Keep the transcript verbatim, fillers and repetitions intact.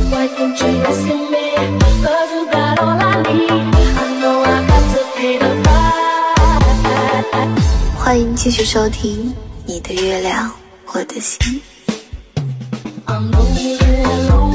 Why can't you listen me? Cause you got all I need. I know I got to pay the price. 欢迎继续收听你的月亮，我的心。 I'm lonely alone.